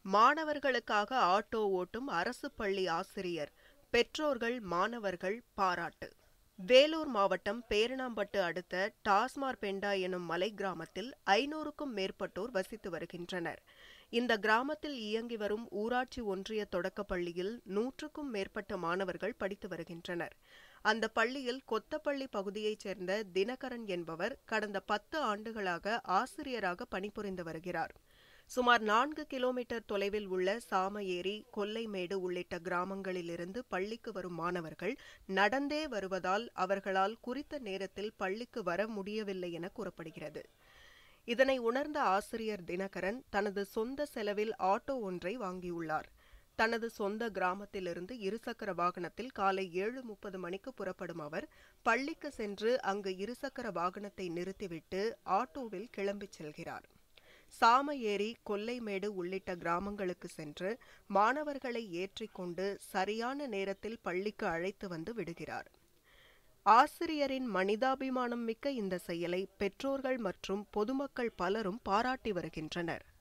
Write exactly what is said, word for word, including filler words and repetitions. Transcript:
மாணவர்களுக்காக ஆட்டோ ஓட்டும் அரசு பள்ளி ஆசிரியர், பெற்றோர்கள், மாணவர்கள் பாராட்டு. வேலூர் மாவட்டம் பேரணாம்பட்டு அடுத்த டாஸ்மார்பெண்டா எனும் மலை கிராமத்தில் ஐநூறுக்கும் மேற்பட்டோர் வசித்து வருகின்றனர். இந்த கிராமத்தில் இயங்கி வரும் ஊராட்சி ஒன்றிய தொடக்கப் பள்ளியில் நூற்றுக்கும் மேற்பட்ட மாணவர்கள் படித்து வருகின்றனர். அந்த பள்ளியில் கொத்தப்பள்ளி பகுதியைச் சேர்ந்த தினகரன் என்பவர் கடந்த பத்து ஆண்டுகளாக ஆசிரியராக பணிபுரிந்து வருகிறார். சுமார் நான்கு கிலோமீட்டர் தொலைவில் உள்ள சாமஏரி, கொல்லைமேடு உள்ளிட்ட கிராமங்களிலிருந்து பள்ளிக்கு வரும் மாணவர்கள் நடந்தே வருவதால் அவர்களால் குறித்த நேரத்தில் பள்ளிக்கு வர முடியவில்லை என கூறப்படுகிறது. இதனை உணர்ந்த ஆசிரியர் தினகரன் தனது சொந்த செலவில் ஆட்டோ ஒன்றை வாங்கியுள்ளார். தனது சொந்த கிராமத்திலிருந்து இருசக்கர வாகனத்தில் காலை ஏழு முப்பது மணிக்கு புறப்படும் அவர் பள்ளிக்கு சென்று அங்கு இருசக்கர வாகனத்தை நிறுத்திவிட்டு ஆட்டோவில் கிளம்பிச் செல்கிறார். சாமஏரி, கொல்லைமேடு உள்ளிட்ட கிராமங்களுக்கு சென்று மாணவர்களை ஏற்றிக்கொண்டு சரியான நேரத்தில் பள்ளிக்கு அழைத்து வந்து விடுகிறார். ஆசிரியரின் மனிதாபிமானம் மிக்க இந்த செயலை பெற்றோர்கள் மற்றும் பொதுமக்கள் பலரும் பாராட்டி வருகின்றனர்.